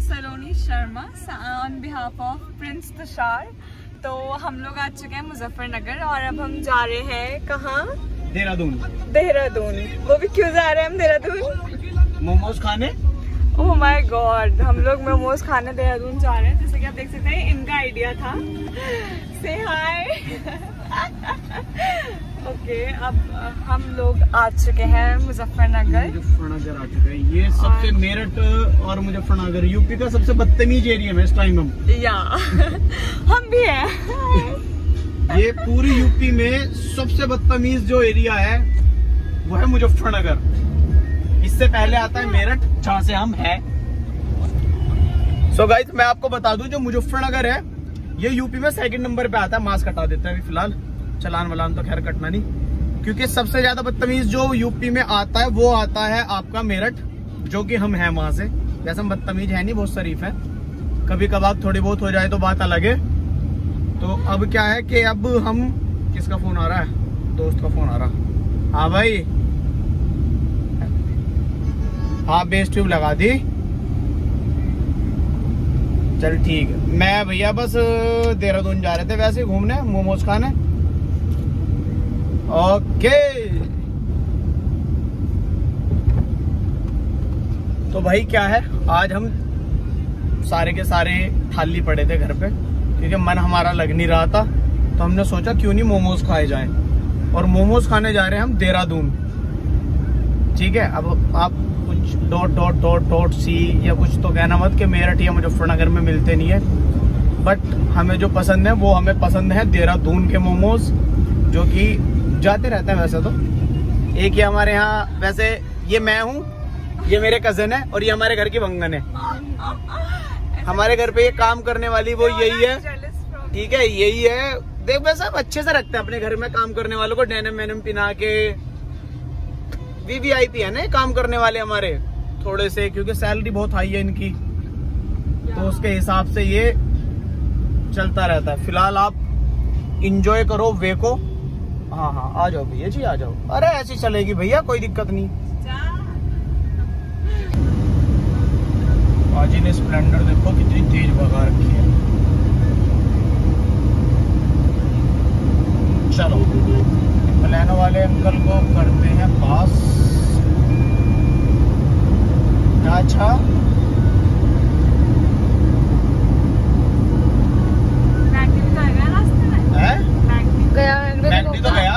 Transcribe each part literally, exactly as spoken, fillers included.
Saloni Sharma on behalf of Prince Tushar. तो हम लोग आ चुके हैं मुजफ्फरनगर और अब हम जा रहे हैं कहाँ? देहरादून। देहरादून। वो भी क्यों जा रहे हैं हम देहरादून? मोमोज खाने। ओह माय गॉड, हम लोग मोमोज खाने देहरादून जा रहे हैं। जैसे कि आप देख सकते हैं इनका आइडिया था। से हाय। ओके, अब हम लोग आ चुके हैं मुजफ्फरनगर। मुजफ्फरनगर आ चुके हैं। ये सबसे मेरठ और मुजफ्फरनगर यूपी का सबसे बदतमीज एरिया में इस टाइम हम या हम भी हैं। ये पूरी यूपी में सबसे बदतमीज जो एरिया है वो है मुजफ्फरनगर। इससे पहले आता है मेरठ, जहाँ से हम हैं। सो गाइस, मैं आपको बता दूं, जो मुजफ्फरनगर है ये यूपी में सेकंड नंबर पे आता है। मास्क हटा देते हैं अभी फिलहाल, चलान वलान तो खैर कटना नहीं, क्योंकि सबसे ज्यादा बदतमीज जो यूपी में आता है वो आता है आपका मेरठ, जो कि हम हैं वहां से। वैसे हम बदतमीज है नहीं, बहुत शरीफ है। कभी कभार थोड़ी बहुत हो जाए तो बात अलग है। तो अब क्या है कि अब हम, किसका फोन आ रहा है? दोस्त का फोन आ रहा। हाँ भाई, हाँ बेस ट्यूब लगा दी। चल ठीक है। मैं भैया बस देहरादून जा रहे थे वैसे ही घूमने, मोमोज खाने। ओके, तो भाई क्या है, आज हम सारे के सारे खाली पड़े थे घर पे, क्योंकि मन हमारा लग नहीं रहा था। तो हमने सोचा क्यों नहीं मोमोज खाए जाएं, और मोमोज खाने जा रहे हैं हम देहरादून। ठीक है, अब आप कुछ dot dot dot dot C या कुछ तो कहना मत कि मेरठ या मुजफ्फरनगर में मिलते नहीं है, बट हमें जो पसंद है वो हमें पसंद है देहरादून के मोमोज, जो कि जाते रहते हैं वैसे तो। एक ये हमारे यहाँ, वैसे ये मैं हूँ, ये मेरे कजन है, और ये हमारे घर की बंगन है। हमारे घर पे ये काम करने वाली वो यही है, ठीक है, यही है। देख वैसे सब अच्छे से रखते हैं अपने घर में काम करने वालों को, डेनिम वेनिम पिना के। वीवीआईपी है ना काम करने वाले हमारे थोड़े से, क्योंकि सैलरी बहुत हाई है इनकी, तो उसके हिसाब से ये चलता रहता है। फिलहाल आप इंजॉय करो वे को। हाँ हाँ, आ जाओ भैया जी, आ जाओ। अरे ऐसी चलेगी भैया, कोई दिक्कत नहीं। बाजी ने स्प्लेंडर देखो कितनी तेज भगा रखी है। चलो, प्लानो वाले अंकल को करते हैं पास। अच्छा, मैकडी तो गया।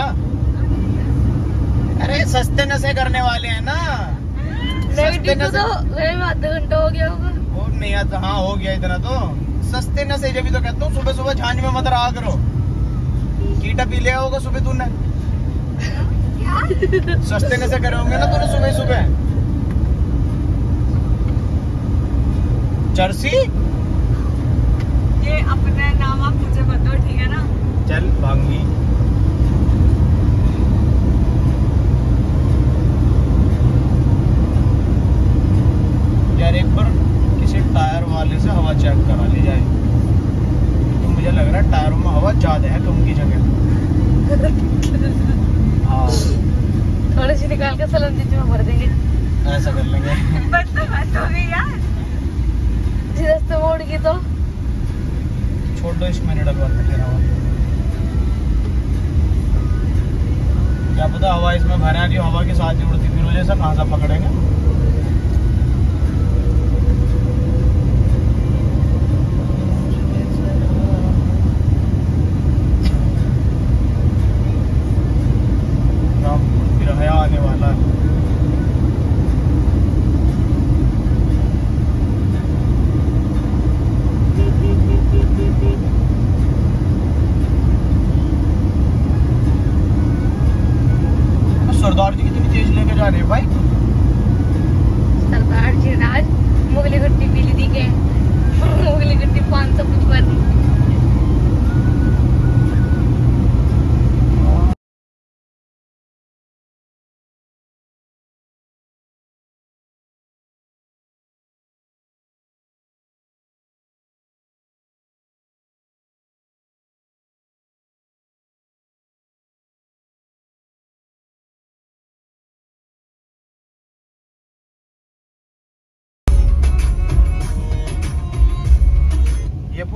अरे सस्ते नशे करने वाले हैं ना, सस्ते नशे। आधा घंटा हो गया होगा। वो नहीं आता, हाँ हो गया इतना तो। सस्ते नशे जब भी तो कहता हूँ, सुबह सुबह झांझ में मत रहा करो। कीटा पी लिया होगा सुबह तूने। सस्ते नशे करे होंगे ना तूने सुबह सुबह। जर्सी, ये अपना नाम आप मुझे बताओ, ठीक है ना? चल भांगी। यार एक बार किसी टायर वाले से हवा चेक करा ली जाए, तो मुझे लग रहा है टायरों में हवा ज्यादा है कम की जगह। हाँ, थोड़ी सी निकाल के सलन जी में भर देंगे, ऐसा कर लेंगे। बस तो बात हो गई यार। रास्ते मोड़ की तो छोड़ दो, इसमें नहीं डलवा सकते हवा। क्या पता हवा इसमें भरा है, हवा के साथ नहीं उड़ती, फिर वो जैसा कहाँ से पकड़ेंगे। आने वाला है। सरदार जी कितनी तेज लेके जा रहे हैं भाई।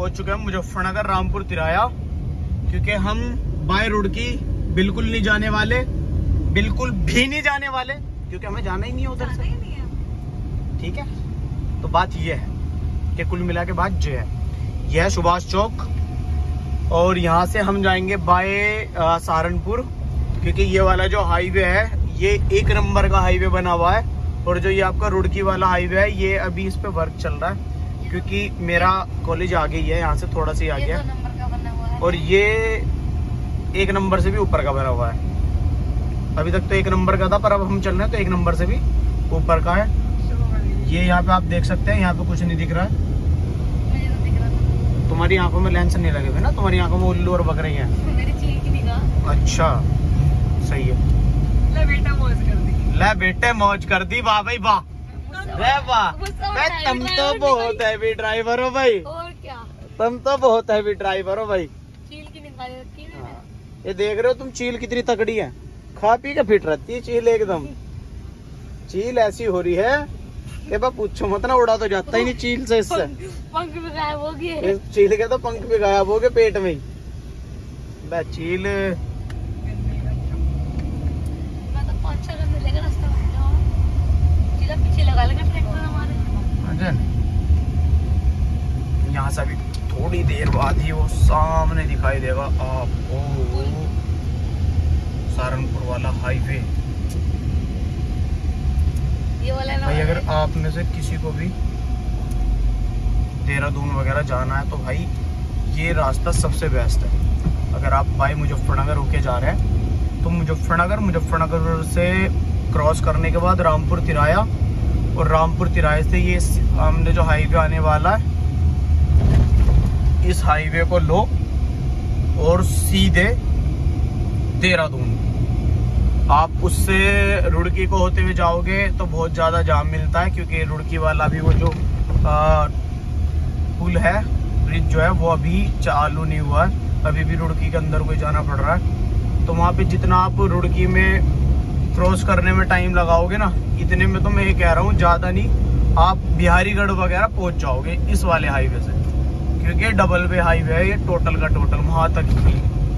पहुंच चुके हैं मुजफ्फरनगर रामपुर तिराया, क्योंकि हम बाय रुड़की बिल्कुल नहीं जाने वाले, बिल्कुल भी नहीं जाने वाले, क्योंकि हमें जाना ही नहीं है उधर से। ठीक है, तो बात ये है कि कुल मिला के बात ये है, यह है सुभाष चौक और यहाँ से हम जाएंगे बाय सहारनपुर, क्योंकि ये वाला जो हाईवे है ये एक नंबर का हाईवे बना हुआ है, और जो ये आपका रुड़की वाला हाईवे है ये अभी इस पे वर्क चल रहा है, क्योंकि मेरा कॉलेज आगे ही है, यहाँ से थोड़ा सा ही आगे है, और ये एक नंबर से भी ऊपर का बना हुआ है। अभी तक तो एक नंबर का था, पर अब हम चल रहे हैं तो एक नंबर से भी ऊपर का है। ये यहाँ पे आप देख सकते हैं, यहाँ पे कुछ नहीं दिख रहा है, तुम्हारी आंखों में लेंस नहीं लगे हुए ना, तुम्हारी आंखों में उल्लू और बक रही है। मेरी चील की निगाह। अच्छा सही है, ले बेटा मौज कर दी, ले बेटे मौज कर दी, वाह भाई वाह, रे वाह, तुम तो बहुत हैवी ड्राइवर हो भाई, और क्या, तुम तो बहुत हैवी ड्राइवर हो भाई। चील की निगाह रखी है हाँ। ये देख रहे हो तुम, चील कितनी तगड़ी है, खा पी के फिट रहती है चील एकदम। चील ऐसी हो रही है कि बा पूछो मत ना, उड़ा तो जाता ही नहीं चील से, इससे पंख भी गायब हो गए, चील के तो पंख भी गायब हो गए पेट में ही। बा चील मैं तो पाँच छह घंटे लेकर रास्ता चीला पीछे लगा लेगा ट्रैक्टर हमारे। यहाँ से अभी थोड़ी देर बाद ही वो सामने दिखाई देगा आपको सहारनपुर वाला हाईवे। ये वाला ना भाई अगर आप में से किसी को भी देहरादून वगैरह जाना है तो भाई ये रास्ता सबसे बेस्ट है। अगर आप भाई मुजफ्फरनगर होके जा रहे हैं तो मुजफ्फरनगर मुजफ्फरनगर से क्रॉस करने के बाद रामपुर तिराया, और रामपुर तिराए से ये सामने जो हाईवे आने वाला है इस हाईवे को लो और सीधे देहरादून। आप उससे रुड़की को होते हुए जाओगे तो बहुत ज़्यादा जाम मिलता है, क्योंकि रुड़की वाला भी वो जो आ, पुल है, ब्रिज जो है वो अभी चालू नहीं हुआ है, अभी भी रुड़की के अंदर कोई जाना पड़ रहा है। तो वहाँ पे जितना आप रुड़की में क्रॉस करने में टाइम लगाओगे ना, इतने में तो मैं ये कह रहा हूँ ज़्यादा नहीं, आप बिहारीगढ़ वगैरह पहुँच जाओगे इस वाले हाईवे से, क्योंकि डबल वे हाईवे है ये टोटल का टोटल, वहाँ तक ही।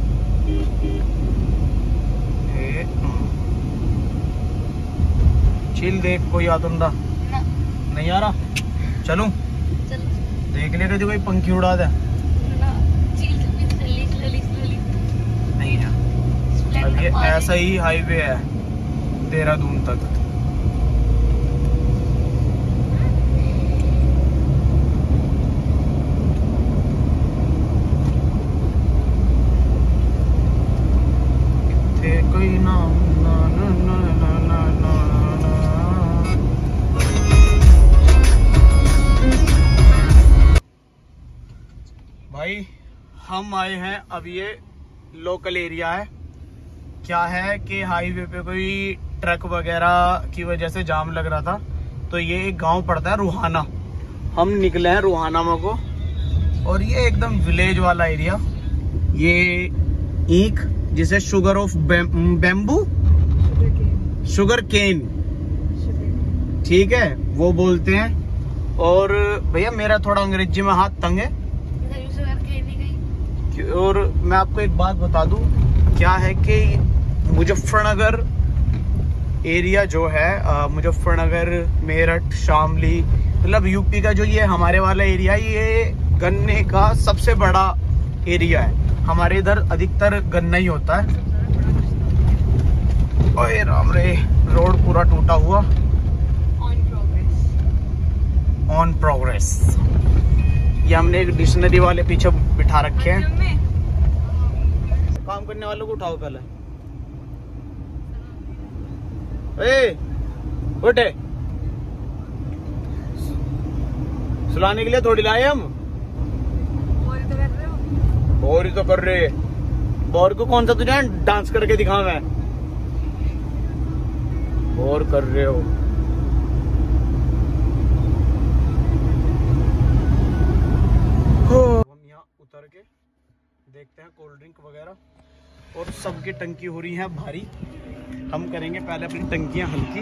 चील देख, कोई आ तुंदा नहीं आ रहा, चलूं देख ले जो कोई पंखी उड़ा दे। नहीं है, अब ये ऐसा ही हाईवे है देहरादून तक। कोई ना ना ना ना ना ना ना भाई हम आए हैं, अब ये लोकल एरिया है। क्या है कि हाईवे पे कोई ट्रक वगैरह की वजह से जाम लग रहा था, तो ये एक गांव पड़ता है रूहाना, हम निकले हैं रूहाना में को, और ये एकदम विलेज वाला एरिया। ये ईख जिसे sugar of bamboo sugar cane, ठीक है, वो बोलते हैं। और भैया मेरा थोड़ा अंग्रेजी में हाथ तंग है, और मैं आपको एक बात बता दूं, क्या है कि मुजफ्फरनगर एरिया जो है, मुजफ्फरनगर, मेरठ, शामली, मतलब यूपी का जो ये हमारे वाला एरिया, ये गन्ने का सबसे बड़ा एरिया है। हमारे इधर अधिकतर गन्ना ही होता है। ओए राम रे, रोड पूरा टूटा हुआ। On progress, on progress. ये हमने एक डिक्शनरी वाले पीछे बिठा रखे हैं। काम करने वालों को उठाओ पहले। ए, उठे, सुलाने के लिए थोड़ी लाए हम। बोर ही तो कर रहे, बोर को कौन सा तुझे डांस करके दिखाऊं मैं, बोर कर रहे हो। हम यहाँ उतर के देखते हैं कोल्ड ड्रिंक वगैरह, और सबकी टंकी हो रही है भारी। हम करेंगे पहले अपनी टंकियां हल्की।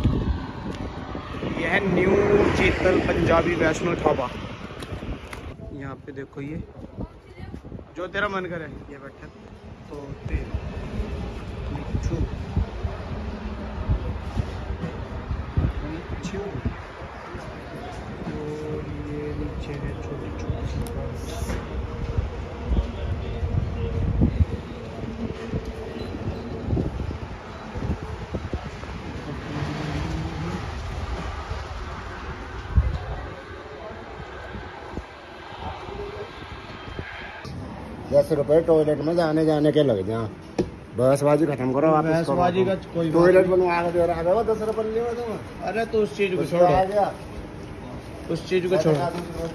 यह है न्यू चीतल पंजाबी वैष्णो ढाबा। यहाँ पे देखो ये जो तेरा मन करे ये बैठे तो मिच्छू मिच्छू और ये नीचे है छोटी छोटी बस। दस रुपए टॉयलेट में जाने जाने के लग जा। बहसबाजी खत्म करो। बहसबाजी का कोई टॉयलेट बनवा के दे रहा है दस रुपए ले तुम। अरे तो उस चीज को छोड़ो, उस चीज को छोड़ो।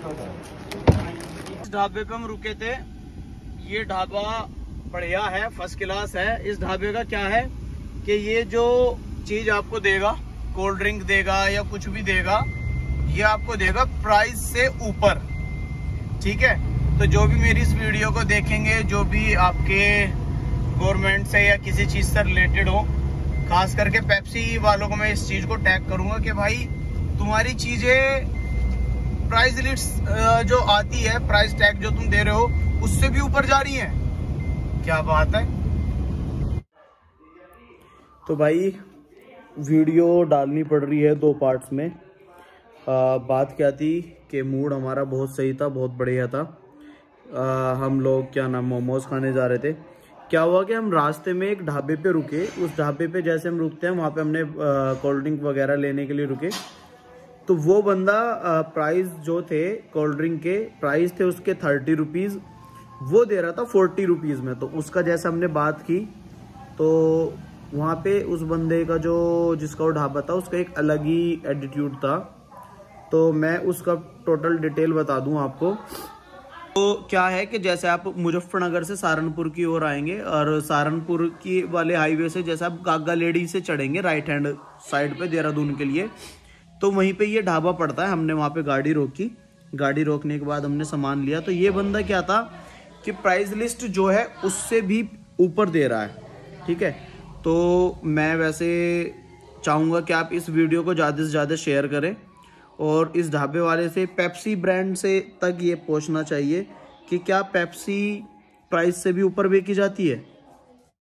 इस ढाबे पे हम रुके थे। ये ढाबा बढ़िया है, फर्स्ट क्लास है। इस ढाबे का क्या है कि ये जो चीज आपको देगा, कोल्ड ड्रिंक देगा या कुछ भी देगा, ये आपको देगा प्राइस से ऊपर। ठीक है, तो जो भी मेरी इस वीडियो को देखेंगे, जो भी आपके गवर्नमेंट से या किसी चीज से रिलेटेड हो, खास करके पेप्सी वालों को मैं इस चीज को टैग करूंगा कि भाई तुम्हारी चीजें प्राइस लिस्ट जो आती है, प्राइस टैग जो तुम दे रहे हो उससे भी ऊपर जा रही है। क्या बात है। तो भाई वीडियो डालनी पड़ रही है दो पार्ट्स में। आ, बात क्या थी कि मूड हमारा बहुत सही था, बहुत बढ़िया था। आ, हम लोग क्या नाम मोमोज खाने जा रहे थे। क्या हुआ कि हम रास्ते में एक ढाबे पे रुके। उस ढाबे पे जैसे हम रुकते हैं वहाँ पे हमने कोल्ड ड्रिंक वगैरह लेने के लिए रुके। तो वो बंदा आ, प्राइस जो थे कोल्ड ड्रिंक के प्राइस थे उसके थर्टी रुपीज़, वो दे रहा था फोर्टी रुपीज़ में। तो उसका जैसे हमने बात की तो वहाँ पे उस बंदे का जो जिसका वो ढाबा था उसका एक अलग ही एटीट्यूड था। तो मैं उसका टोटल डिटेल बता दूं आपको। तो क्या है कि जैसे आप मुजफ्फरनगर से सहारनपुर की ओर आएंगे और सहारनपुर की वाले हाईवे से जैसे आप गागा लेडी से चढ़ेंगे राइट हैंड साइड पे देहरादून के लिए, तो वहीं पे ये ढाबा पड़ता है। हमने वहाँ पे गाड़ी रोकी। गाड़ी रोकने के बाद हमने सामान लिया। तो ये बंदा क्या था कि प्राइस लिस्ट जो है उससे भी ऊपर दे रहा है। ठीक है, तो मैं वैसे चाहूँगा कि आप इस वीडियो को ज़्यादा से ज़्यादा शेयर करें और इस ढाबे वाले से पेप्सी ब्रांड से तक ये पूछना चाहिए कि क्या पेप्सी प्राइस से भी ऊपर बेची जाती है।